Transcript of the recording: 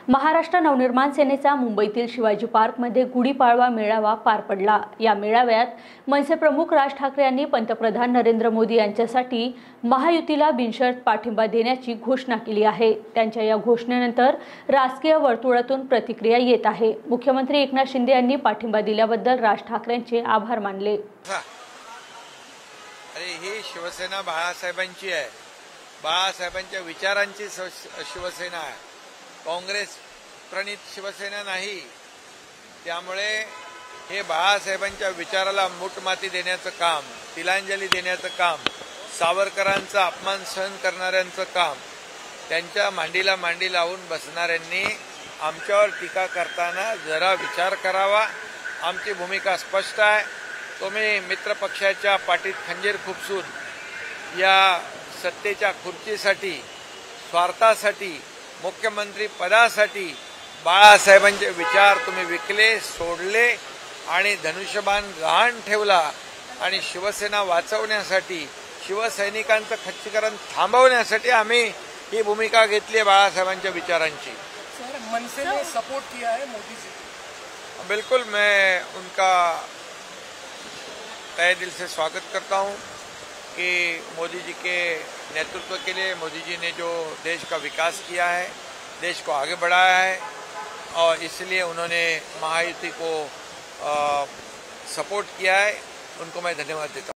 महाराष्ट्र नवनिर्माण सेनेचा मुंबईतील शिवाजी पार्कमध्ये गुढीपाडवा मेळावा पार पडला। या मेळाव्यात मनसे प्रमुख राज ठाकरे यांनी पंतप्रधान नरेंद्र मोदी यांच्यासाठी महायुतीला बिनशर्त पाठिंबा देण्याची घोषणा केली आहे। त्यांच्या या घोषणेनंतर राजकीय वर्तुळातून प्रतिक्रिया येत आहे। मुख्यमंत्री एकनाथ शिंदे यांनी पाठिंबा दिल्याबद्दल राज ठाकरेंचे आभार मानले। अरे ही शिवसेना बाळासाहेबांची आहे, बाळासाहेबांच्या विचारांची शिवसेना आहे, काँग्रेस प्रणित शिवसेना नाही। त्यामुळे हे बाळासाहेबांच्या विचाराला मूठमाती देण्याचं काम, तिलांजली देण्याचं काम, सावरकरांचा अपमान सहन करणाऱ्यांचं काम, त्यांच्या मांडीला मांडी लावून बसणाऱ्यांनी आमच्यावर टीका करताना जरा विचार करावा। आमची भूमिका स्पष्ट आहे। तुम्ही मित्रपक्षाच्या पाठीत खंजीर खुपसून या सत्तेच्या खुर्चीसाठी, स्वार्थासाठी, मुख्यमंत्री पदासाठी बाळासाहेबांचे विचार तुम्ही विकले, सोडले आणि धनुष्यबाण गहाण ठेवला आणि शिवसेना वाचवण्यासाठी, शिवसैनिकांचं खच्चीकरण थांबवण्यासाठी आम्ही ही भूमिका घेतली आहे बाळासाहेबांच्या विचारांची। सर, मनसे ने सपोर्ट किया है मोदी जी। बिल्कुल, मैं उनका तहे दिल से स्वागत करता हूं कि मोदी जी के नेतृत्व के लिए मोदी जी ने जो देश का विकास किया है, देश को आगे बढ़ाया है और इसलिए उन्होंने महायुति को सपोर्ट किया है। उनको मैं धन्यवाद देता हूं।